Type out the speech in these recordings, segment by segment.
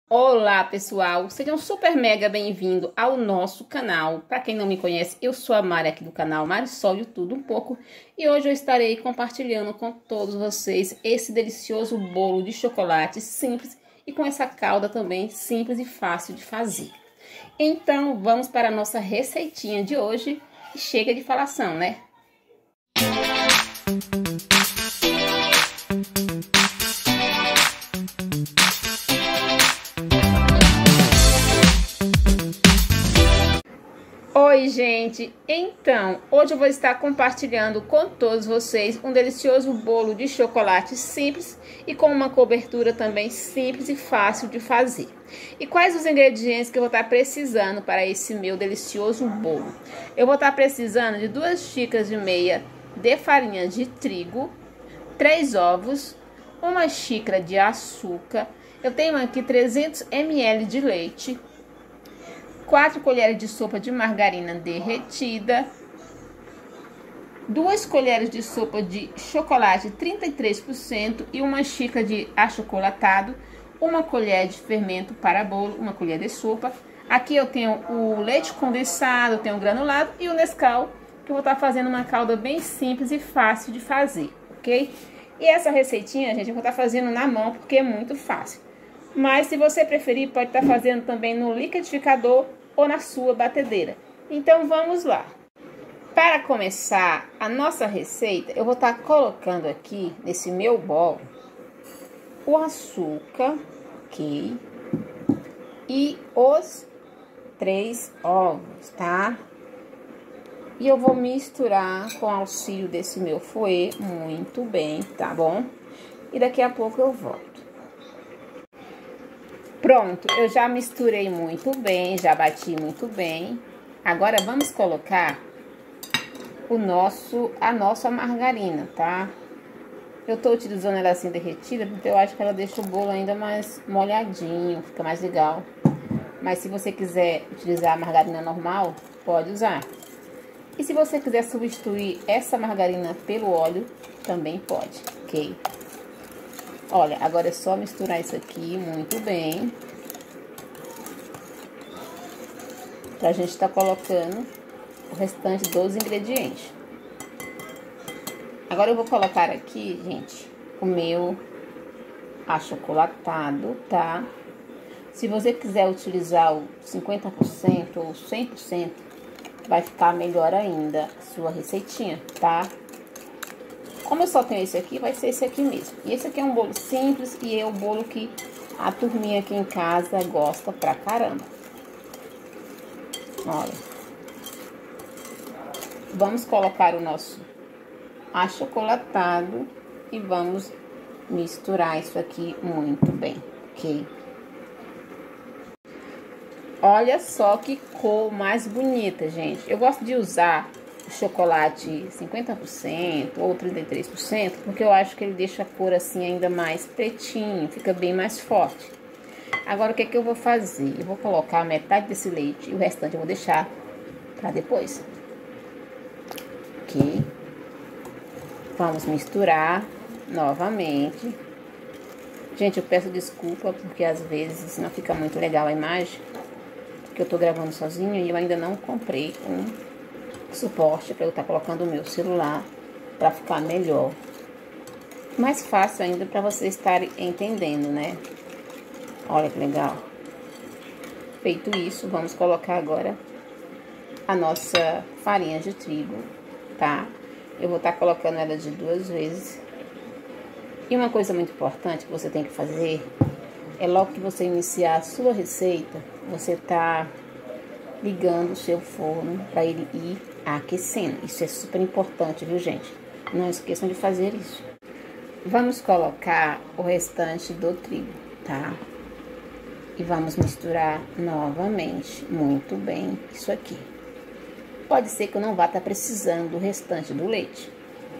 Olá pessoal, sejam super mega bem-vindos ao nosso canal. Para quem não me conhece, eu sou a Mari aqui do canal Marisol e Tudo Um Pouco. E hoje eu estarei compartilhando com todos vocês esse delicioso bolo de chocolate simples e com essa calda também simples e fácil de fazer. Então vamos para a nossa receitinha de hoje e chega de falação, né? Oi gente, então hoje eu vou estar compartilhando com todos vocês um delicioso bolo de chocolate simples e com uma cobertura também simples e fácil de fazer. E quais os ingredientes que eu vou estar precisando para esse meu delicioso bolo? Eu vou estar precisando de 2 xícaras e meia de farinha de trigo, 3 ovos, 1 xícara de açúcar, eu tenho aqui 300 ml de leite, 4 colheres de sopa de margarina derretida, 2 colheres de sopa de chocolate 33% e 1 xícara de achocolatado, 1 colher de fermento para bolo, 1 colher de sopa. Aqui eu tenho o leite condensado, eu tenho o granulado e o Nescau, que eu vou estar fazendo uma calda bem simples e fácil de fazer, ok? E essa receitinha, gente, eu vou estar fazendo na mão porque é muito fácil. Mas se você preferir, pode estar fazendo também no liquidificador ou na sua batedeira. Então vamos lá. Para começar a nossa receita, eu vou estar colocando aqui nesse meu bol o açúcar, ok? E os 3 ovos, tá? E eu vou misturar com auxílio desse meu fouet muito bem, tá bom? E daqui a pouco eu volto. Pronto, eu já misturei muito bem, já bati muito bem. Agora vamos colocar a nossa margarina, tá? Eu tô utilizando ela assim derretida, porque eu acho que ela deixa o bolo ainda mais molhadinho, fica mais legal. Mas se você quiser utilizar a margarina normal, pode usar. E se você quiser substituir essa margarina pelo óleo, também pode, ok? Olha, agora é só misturar isso aqui muito bem. Pra gente estar colocando o restante dos ingredientes. Agora eu vou colocar aqui, gente, o meu achocolatado, tá? Se você quiser utilizar o 50% ou 100%, vai ficar melhor ainda a sua receitinha, tá? Como eu só tenho esse aqui, vai ser esse aqui mesmo. E esse aqui é um bolo simples e é o bolo que a turminha aqui em casa gosta pra caramba. Olha. Vamos colocar o nosso achocolatado e vamos misturar isso aqui muito bem, ok? Olha só que cor mais bonita, gente. Eu gosto de usar chocolate 50% ou 33%, porque eu acho que ele deixa a cor assim ainda mais pretinho, fica bem mais forte. Agora o que é que eu vou fazer? Eu vou colocar metade desse leite e o restante eu vou deixar para depois. Ok? Vamos misturar novamente. Gente, eu peço desculpa porque às vezes não fica muito legal a imagem, porque eu tô gravando sozinha e eu ainda não comprei um suporte para eu estar colocando o meu celular para ficar melhor, mais fácil ainda para vocês estarem entendendo, né? Olha que legal. Feito isso, vamos colocar agora a nossa farinha de trigo, tá? Eu vou estar colocando ela de 2 vezes. E uma coisa muito importante que você tem que fazer é logo que você iniciar a sua receita, você tá ligando o seu forno para ele ir aquecendo. Isso é super importante, viu, gente? Não esqueçam de fazer isso. Vamos colocar o restante do trigo, tá? E vamos misturar novamente muito bem isso aqui. Pode ser que eu não vá estar precisando do restante do leite.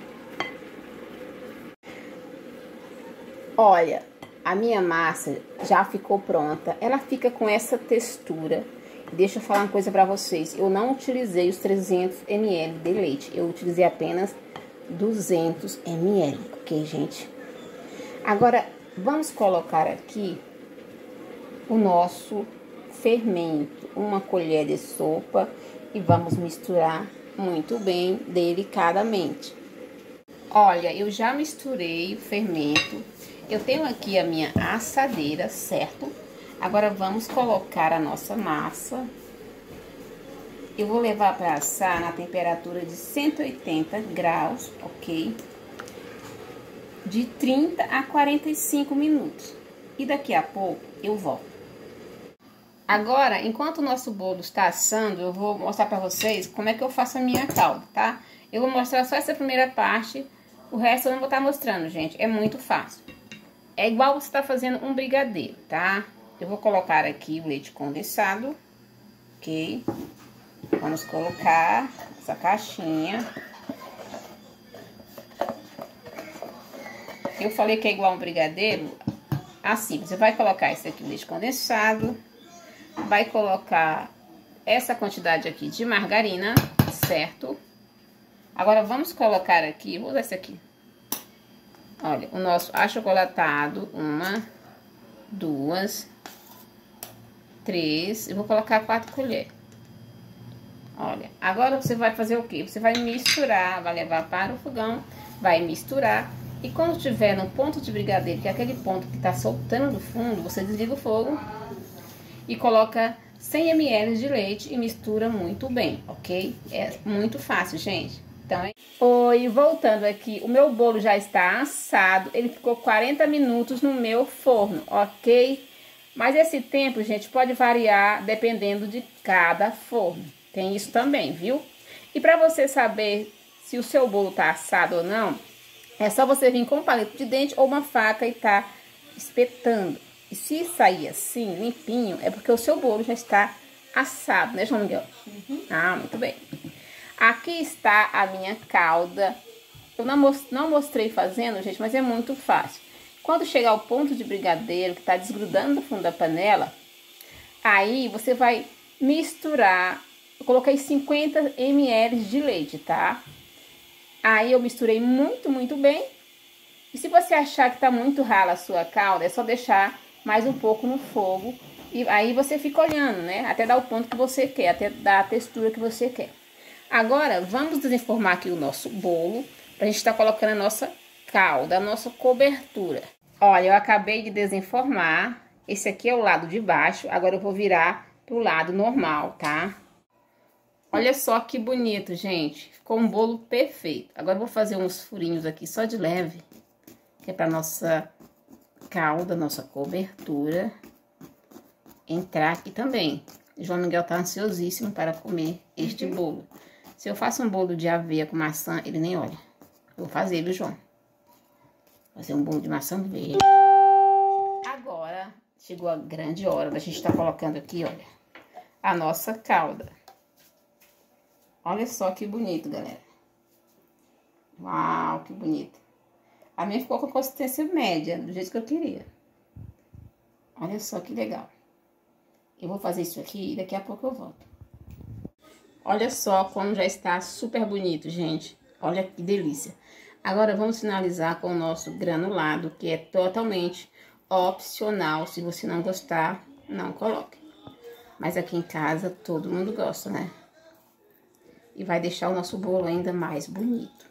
Olha, a minha massa já ficou pronta. Ela fica com essa textura. Deixa eu falar uma coisa pra vocês. Eu não utilizei os 300 ml de leite. Eu utilizei apenas 200 ml, ok, gente? Agora, vamos colocar aqui o nosso fermento, uma colher de sopa, e vamos misturar muito bem, delicadamente. Olha, eu já misturei o fermento. Eu tenho aqui a minha assadeira, certo? Agora vamos colocar a nossa massa. Eu vou levar para assar na temperatura de 180 graus, ok? De 30 a 45 minutos. E daqui a pouco eu volto. Agora, enquanto o nosso bolo está assando, eu vou mostrar para vocês como é que eu faço a minha calda, tá? Eu vou mostrar só essa primeira parte, o resto eu não vou estar mostrando, gente. É muito fácil. É igual você está fazendo um brigadeiro, tá? Eu vou colocar aqui o leite condensado, ok? Vamos colocar essa caixinha. Eu falei que é igual um brigadeiro. Assim, você vai colocar esse aqui, o leite condensado. Vai colocar essa quantidade aqui de margarina, certo? Agora, vamos colocar aqui, vou usar esse aqui. Olha, o nosso achocolatado, 1, 2, 3, eu vou colocar 4 colheres. Olha, agora você vai fazer o quê? Você vai misturar, vai levar para o fogão, vai misturar. E quando tiver no ponto de brigadeiro, que é aquele ponto que tá soltando do fundo, você desliga o fogo e coloca 100 ml de leite e mistura muito bem, ok? É muito fácil, gente. Então, oi, voltando aqui, o meu bolo já está assado, ele ficou 40 minutos no meu forno, ok? Mas esse tempo, gente, pode variar dependendo de cada forno. Tem isso também, viu? E para você saber se o seu bolo tá assado ou não, é só você vir com um palito de dente ou uma faca e tá espetando. E se sair assim, limpinho, é porque o seu bolo já está assado, né, João Miguel? Uhum. Ah, muito bem. Aqui está a minha calda. Eu não mostrei fazendo, gente, mas é muito fácil. Quando chegar ao ponto de brigadeiro, que tá desgrudando do fundo da panela, aí você vai misturar. Eu coloquei 50 ml de leite, tá? Aí eu misturei muito bem. E se você achar que tá muito rala a sua calda, é só deixar mais um pouco no fogo. E aí você fica olhando, né? Até dar o ponto que você quer, até dar a textura que você quer. Agora, vamos desenformar aqui o nosso bolo, pra gente estar colocando a nossa calda, a nossa cobertura. Olha, eu acabei de desenformar. Esse aqui é o lado de baixo. Agora eu vou virar pro lado normal, tá? Olha só que bonito, gente. Ficou um bolo perfeito. Agora eu vou fazer uns furinhos aqui só de leve, que é pra nossa calda, nossa cobertura entrar aqui também. João Miguel tá ansiosíssimo para comer este bolo. Se eu faço um bolo de aveia com maçã, ele nem olha. Vou fazer, viu, João? Vou fazer um bolo de maçã verde. Agora, chegou a grande hora da gente estar colocando aqui, olha, a nossa calda. Olha só que bonito, galera. Uau, que bonito. A minha ficou com consistência média, do jeito que eu queria. Olha só que legal. Eu vou fazer isso aqui e daqui a pouco eu volto. Olha só como já está super bonito, gente. Olha que delícia. Agora vamos finalizar com o nosso granulado, que é totalmente opcional. Se você não gostar, não coloque. Mas aqui em casa todo mundo gosta, né? E vai deixar o nosso bolo ainda mais bonito.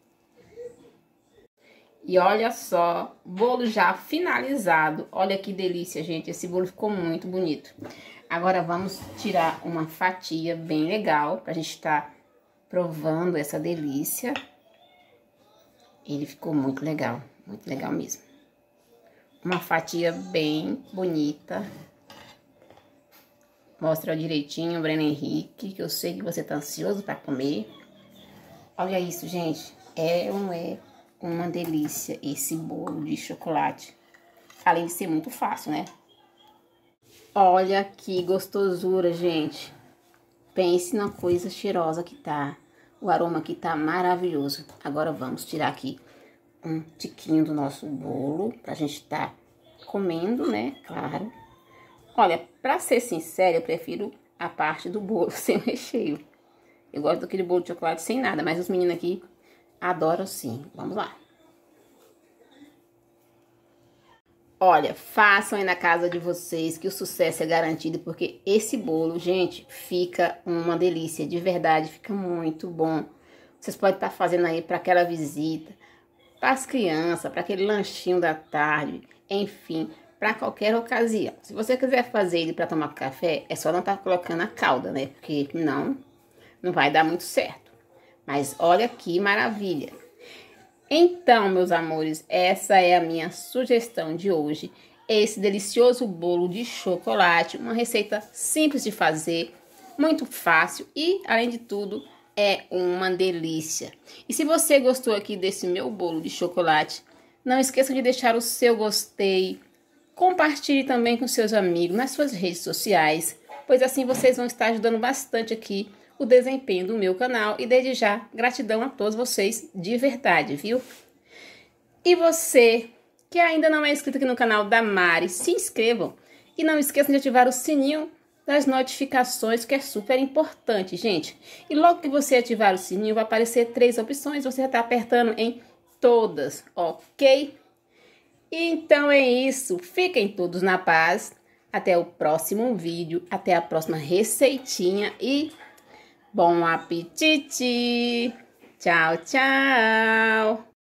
E olha só, bolo já finalizado. Olha que delícia, gente. Esse bolo ficou muito bonito. Agora vamos tirar uma fatia bem legal pra gente estar provando essa delícia. Ele ficou muito legal mesmo. Uma fatia bem bonita. Mostra direitinho o Breno Henrique, que eu sei que você tá ansioso pra comer. Olha isso, gente. É ou não é uma delícia esse bolo de chocolate? Além de ser muito fácil, né? Olha que gostosura, gente. Pense na coisa cheirosa que tá. O aroma aqui tá maravilhoso. Agora vamos tirar aqui um tiquinho do nosso bolo pra gente tá comendo, né? Claro. Olha, pra ser sincera, eu prefiro a parte do bolo sem recheio. Eu gosto daquele bolo de chocolate sem nada, mas os meninos aqui adoram sim. Vamos lá. Olha, façam aí na casa de vocês que o sucesso é garantido, porque esse bolo, gente, fica uma delícia, de verdade, fica muito bom. Vocês podem estar fazendo aí para aquela visita, para as crianças, para aquele lanchinho da tarde, enfim, para qualquer ocasião. Se você quiser fazer ele para tomar café, é só não estar colocando a calda, né? Porque não vai dar muito certo. Mas olha que maravilha! Então, meus amores, essa é a minha sugestão de hoje. Esse delicioso bolo de chocolate, uma receita simples de fazer, muito fácil e, além de tudo, é uma delícia. E se você gostou aqui desse meu bolo de chocolate, não esqueça de deixar o seu gostei, compartilhe também com seus amigos nas suas redes sociais, pois assim vocês vão estar ajudando bastante aqui o desempenho do meu canal e desde já, gratidão a todos vocês de verdade, viu? E você que ainda não é inscrito aqui no canal da Mari, se inscrevam e não esqueçam de ativar o sininho das notificações, que é super importante, gente. E logo que você ativar o sininho, vai aparecer 3 opções, você já está apertando em todas, ok? Então é isso, fiquem todos na paz, até o próximo vídeo, até a próxima receitinha e bom apetite! Tchau, tchau!